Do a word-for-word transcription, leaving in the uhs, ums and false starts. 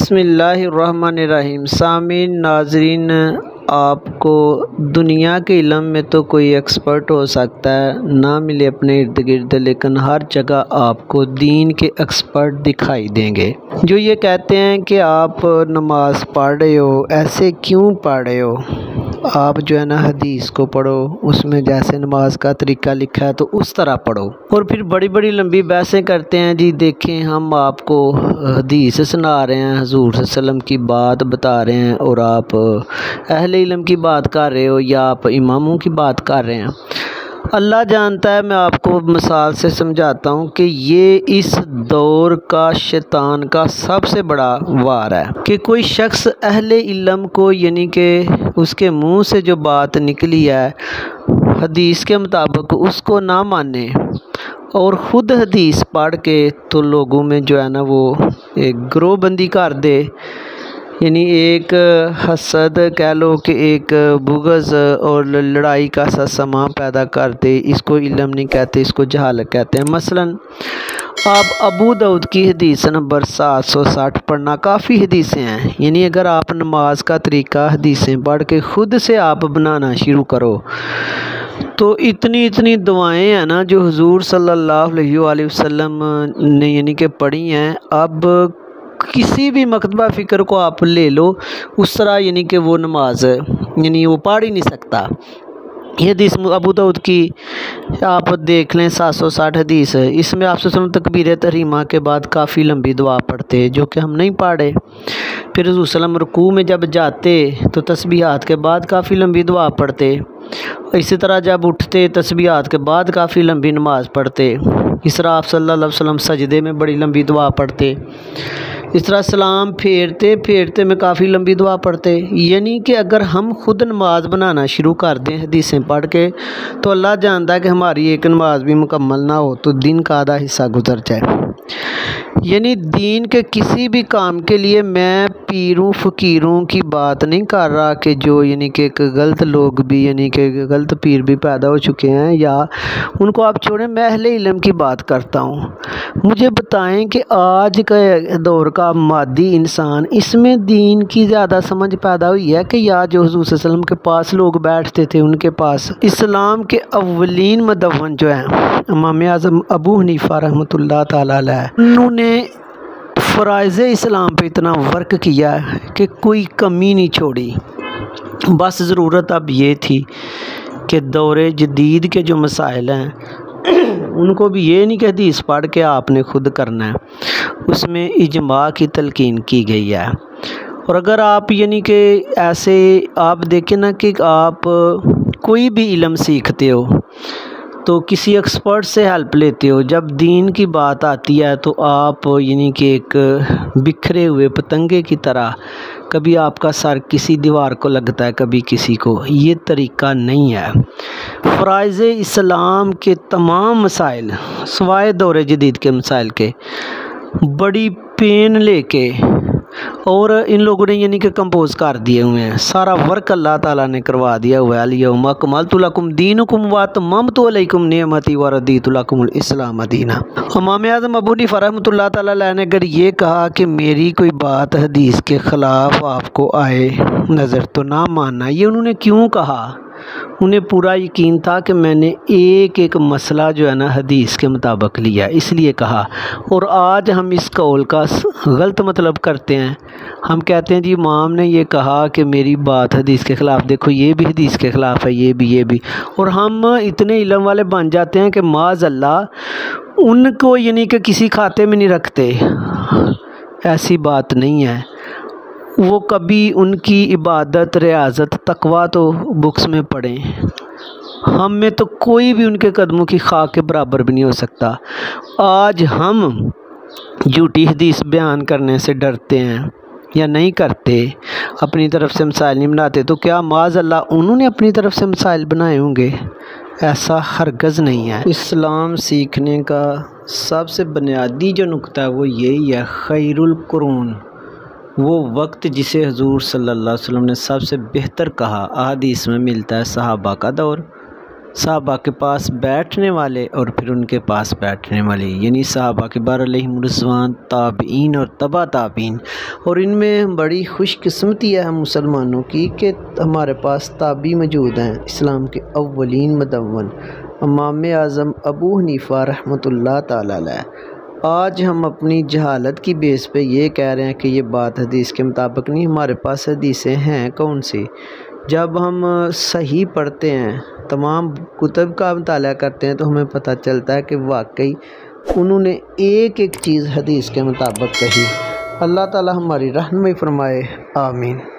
بسم اللہ الرحمن الرحیم۔ سامعین ناظرین، آپ کو دنیا کے علم میں تو کوئی ایکسپرٹ ہو سکتا ہے نہ ملے اپنے ارد گرد، لیکن ہر جگہ آپ کو دین کے ایکسپرٹ دکھائی دیں گے جو یہ کہتے ہیں کہ آپ نماز پڑھ رہے ہو، ایسے کیوں پڑھ رہے ہو؟ آپ جو ہے نا حدیث کو پڑھو، اس میں جیسے نماز کا طریقہ لکھا ہے تو اس طرح پڑھو۔ اور پھر بڑی بڑی لمبی بحثیں کرتے ہیں، جی دیکھیں ہم آپ کو حدیث سنا رہے ہیں، حضور صلی اللہ علیہ وسلم کی بات بتا رہے ہیں اور آپ اہل علم کی بات کر رہے ہو یا آپ اماموں کی بات کر رہے ہیں۔ اللہ جانتا ہے، میں آپ کو مثال سے سمجھاتا ہوں کہ یہ اس دور کا شیطان کا سب سے بڑا وار ہے کہ کوئی شخص اہل علم کو، یعنی کہ اس کے منہ سے جو بات نکلی ہے حدیث کے مطابق، اس کو نہ مانے اور خود حدیث پڑھ کے تو لوگوں میں جو ہے نا وہ ایک گروہ بندی کر دے، یعنی ایک حسد کہہ لو کہ ایک بغض اور لڑائی کا سا سامان پیدا کر دے۔ اس کو علم نہیں کہتے، اس کو جہالت کہتے ہیں۔ مثلا آپ ابو داؤد کی حدیث نمبر سات سو ساٹھ پڑھنا، کافی حدیثیں ہیں، یعنی اگر آپ نماز کا طریقہ حدیثیں پڑھ کے خود سے آپ بنانا شروع کرو تو اتنی اتنی دعائیں ہیں نا جو حضور صلی اللہ علیہ وآلہ وسلم نے یعنی کہ پڑھی ہیں، اب کسی بھی مکتبہ فکر کو آپ لے لو، اس طرح یعنی کہ وہ نماز یعنی وہ پڑھ ہی نہیں سکتا۔ یہ حدیث ابو داؤد کی آپ دیکھ لیں، سات سو ساٹھ حدیث ہے، اس میں آپ صلی اللہ علیہ وسلم تکبیر تحریمہ کے بعد کافی لمبی دعا پڑھتے جو کہ ہم نہیں پڑھے۔ پھر حضور صلی اللہ علیہ وسلم رکوع میں جب جاتے تو تسبیحات کے بعد کافی لمبی دعا پڑھتے، اسی طرح جب اٹھتے تسبیحات کے بعد کافی لمبی نماز پڑھتے، اس طرح آپ صلی اللہ علیہ وسلم سجدے میں بڑی لمبی دعا پڑھتے، اس طرح سلام پھیرتے پھیرتے میں کافی لمبی دعا پڑھتے۔ یعنی کہ اگر ہم خود نماز بنانا شروع کر دیں حدیثیں پڑھ کے تو اللہ جانتا ہے کہ ہماری ایک نماز بھی مکمل نہ ہو تو دن کا آدھا حصہ گزر جائے۔ یعنی دین کے کسی بھی کام کے لیے میں پیروں فقیروں کی بات نہیں کر رہا کہ جو یعنی کہ ایک غلط لوگ بھی یعنی کہ غلط پیر بھی پیدا ہو چکے ہیں، یا ان کو آپ چھوڑیں، میں اہل علم کی بات کرتا ہوں۔ مجھے بتائیں کہ آج کے دور کا مادی انسان، اس میں دین کی زیادہ سمجھ پیدا ہوئی ہے کہ یا جو حضور صلی اللہ علیہ وسلم کے پاس لوگ بیٹھتے تھے ان کے پاس؟ اسلام کے اولین مدون جو ہیں امام اعظم ابو حنیفہ رحمۃ اللہ تعالیٰ علیہ، انہوں نے فرائض اسلام پہ اتنا ورک کیا ہے کہ کوئی کمی نہیں چھوڑی۔ بس ضرورت اب یہ تھی کہ دور جدید کے جو مسائل ہیں ان کو بھی یہ نہیں کہ حدیث پڑھ کے آپ نے خود کرنا ہے، اس میں اجماع کی تلقین کی گئی ہے۔ اور اگر آپ یعنی کہ ایسے آپ دیکھیں نا کہ آپ کوئی بھی علم سیکھتے ہو تو کسی ایکسپرٹ سے ہیلپ لیتے ہو، جب دین کی بات آتی ہے تو آپ یعنی کہ ایک بکھرے ہوئے پتنگے کی طرح، کبھی آپ کا سر کسی دیوار کو لگتا ہے کبھی کسی کو، یہ طریقہ نہیں ہے۔ فرائض اسلام کے تمام مسائل سوائے دور جدید کے مسائل کے بڑی پین لے کے اور ان لوگوں نے یعنی کہ کمپوز کر دیے ہوئے ہیں، سارا ورک اللہ تعالیٰ نے کروا دیا ہوا ہے۔ الیوم اکملت لکم دینکم واتممت علیکم نعمتی ورضیت لکم الاسلام دینا۔ امام اعظم ابو حنیفہ رحمۃ اللہ تعالیٰ علیہ نے اگر یہ کہا کہ میری کوئی بات حدیث کے خلاف آپ کو آئے نظر تو نہ ماننا، یہ انہوں نے کیوں کہا؟ انہیں پورا یقین تھا کہ میں نے ایک ایک مسئلہ جو ہے نا حدیث کے مطابق لیا، اس لیے کہا۔ اور آج ہم اس قول کا غلط مطلب کرتے ہیں، ہم کہتے ہیں جی امام نے یہ کہا کہ میری بات حدیث کے خلاف، دیکھو یہ بھی حدیث کے خلاف ہے، یہ بھی یہ بھی اور ہم اتنے علم والے بن جاتے ہیں کہ معاذ اللہ ان کو یعنی کہ کسی کھاتے میں نہیں رکھتے۔ ایسی بات نہیں ہے، وہ کبھی ان کی عبادت ریاضت تقویٰ تو بکس میں پڑھیں، ہم میں تو کوئی بھی ان کے قدموں کی خاک کے برابر بھی نہیں ہو سکتا۔ آج ہم جھوٹی حدیث بیان کرنے سے ڈرتے ہیں یا نہیں کرتے، اپنی طرف سے مسائل نہیں بناتے، تو کیا معاذ اللہ انہوں نے اپنی طرف سے مسائل بنائے ہوں گے؟ ایسا ہرگز نہیں ہے۔ اسلام سیکھنے کا سب سے بنیادی جو نقطہ ہے وہ یہی ہے، خیر القرون، وہ وقت جسے حضور صلی اللہ علیہ وسلم نے سب سے بہتر کہا، احادیث میں ملتا ہے صحابہ کا دور، صحابہ کے پاس بیٹھنے والے اور پھر ان کے پاس بیٹھنے والے، یعنی صحابہ کبار علیہم الرضوان، تابعین اور تبع تابعین۔ اور ان میں بڑی خوش قسمتی ہے ہم مسلمانوں کی کہ ہمارے پاس تابعی موجود ہیں، اسلام کے اولین مدون امام اعظم ابو حنیفہ رحمۃ اللہ تعالیٰ علیہ۔ آج ہم اپنی جہالت کی بیس پہ یہ کہہ رہے ہیں کہ یہ بات حدیث کے مطابق نہیں، ہمارے پاس حدیثیں ہیں کون سی؟ جب ہم صحیح پڑھتے ہیں، تمام کتب کا مطالعہ کرتے ہیں، تو ہمیں پتہ چلتا ہے کہ واقعی انہوں نے ایک ایک چیز حدیث کے مطابق کہی۔ اللہ تعالی ہماری رہنمائی فرمائے، آمین۔